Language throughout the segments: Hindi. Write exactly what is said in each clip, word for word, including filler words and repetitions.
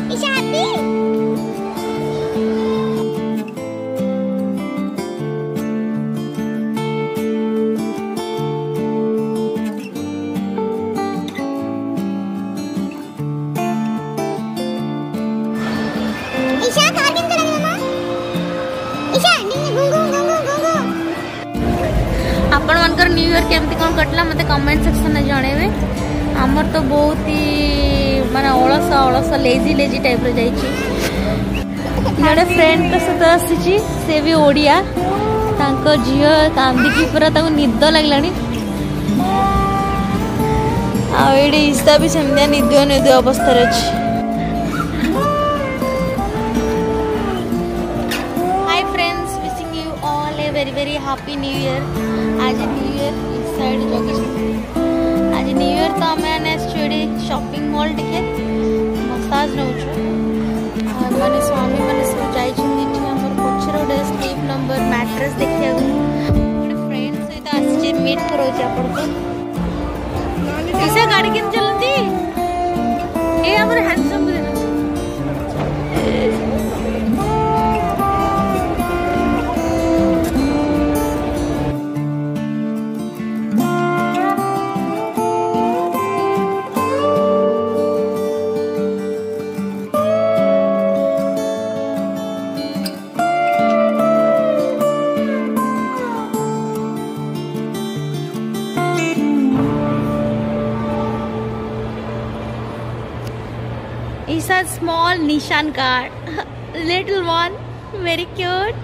ईशा हैप्पी? ईशा कार केम चला गया मां? ईशा गुंगु गुंगु गुंगु। आपण मनकर न्यू ईयर केमती कोन कटला मते कमेंट सेक्शन में जणेबे। हमर तो बहुत ही माने अलस अलस लेजी लेजी टाइप रो जाई छी। जड़े फ्रेंड तो सत आसी से भी ओडिया तांको जियो कांदी की पूरा ताको निद लागलानी आ एडी इस्ता भी सेमदिया निद निद अवस्था रे छी। Hi friends, wishing you all a very very happy new year. आज न्यू ईयर इस साइड जोगी आज न्यू ईयर तो आम मैंने शॉपिंग मॉल टिके मसाज नौ मैंने स्वामी मैंने सब जाइए पचर गोटे स्लीप नंबर मैट्रेस देखा गोटे फ्रेंड सहित आसी मीट करोच आपको गाड़ी के चलती ये हमर handsome It's a small Nissan car, little one, very cute.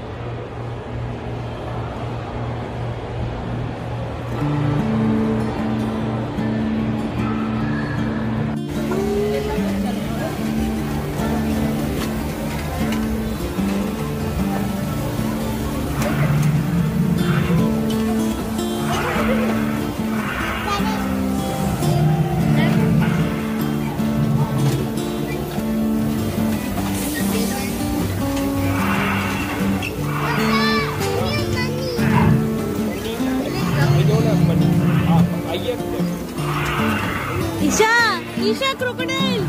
Isha, Isha crocodile.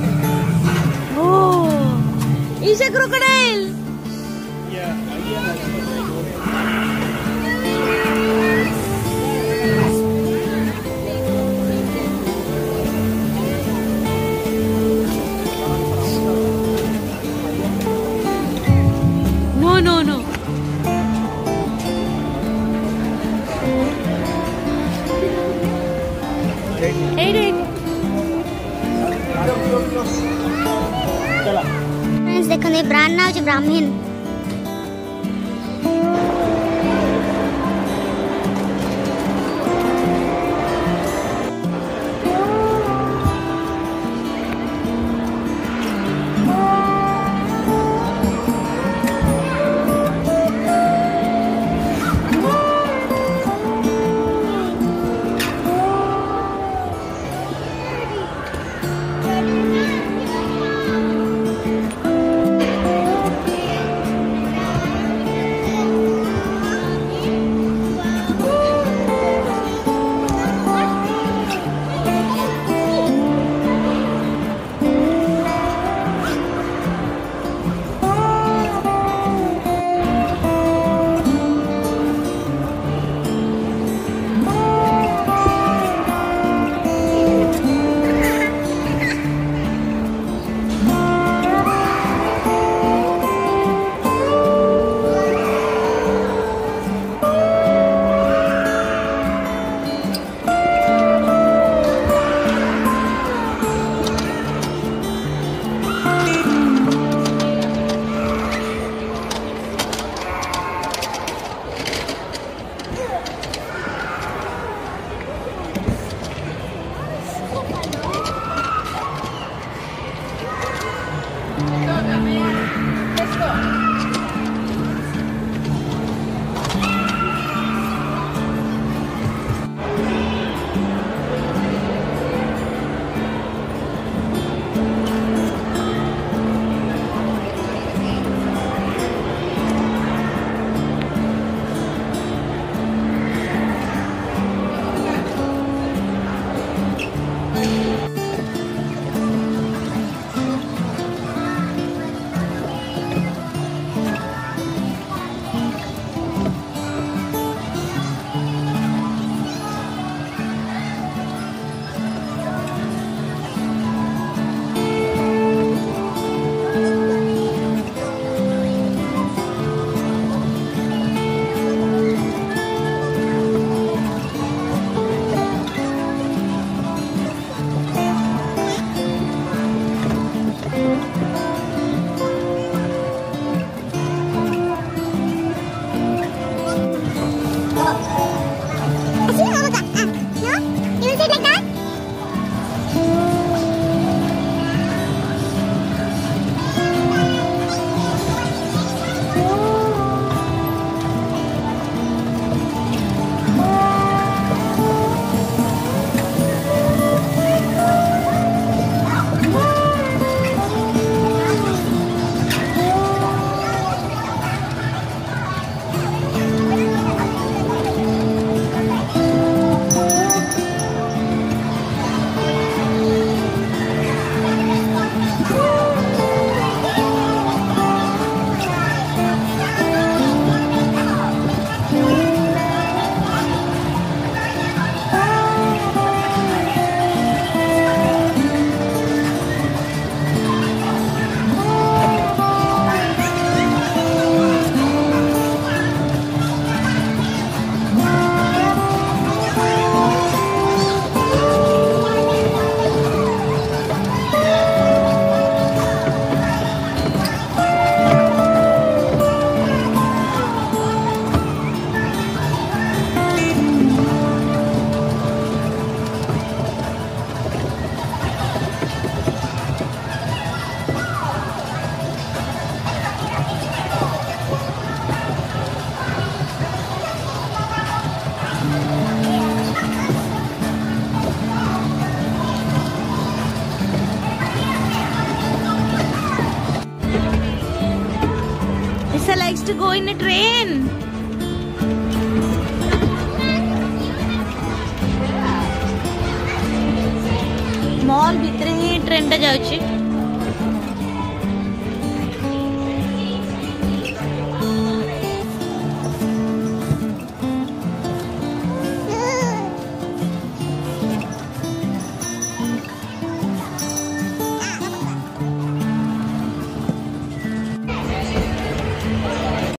Oh, Isha crocodile. Yeah, yeah. No, no, no. Eight, eight. Friends, देखो ये ब्रांड ना हो ब्राह्मण। likes to go in a train. Mall भितर ही ट्रेन टा जाउची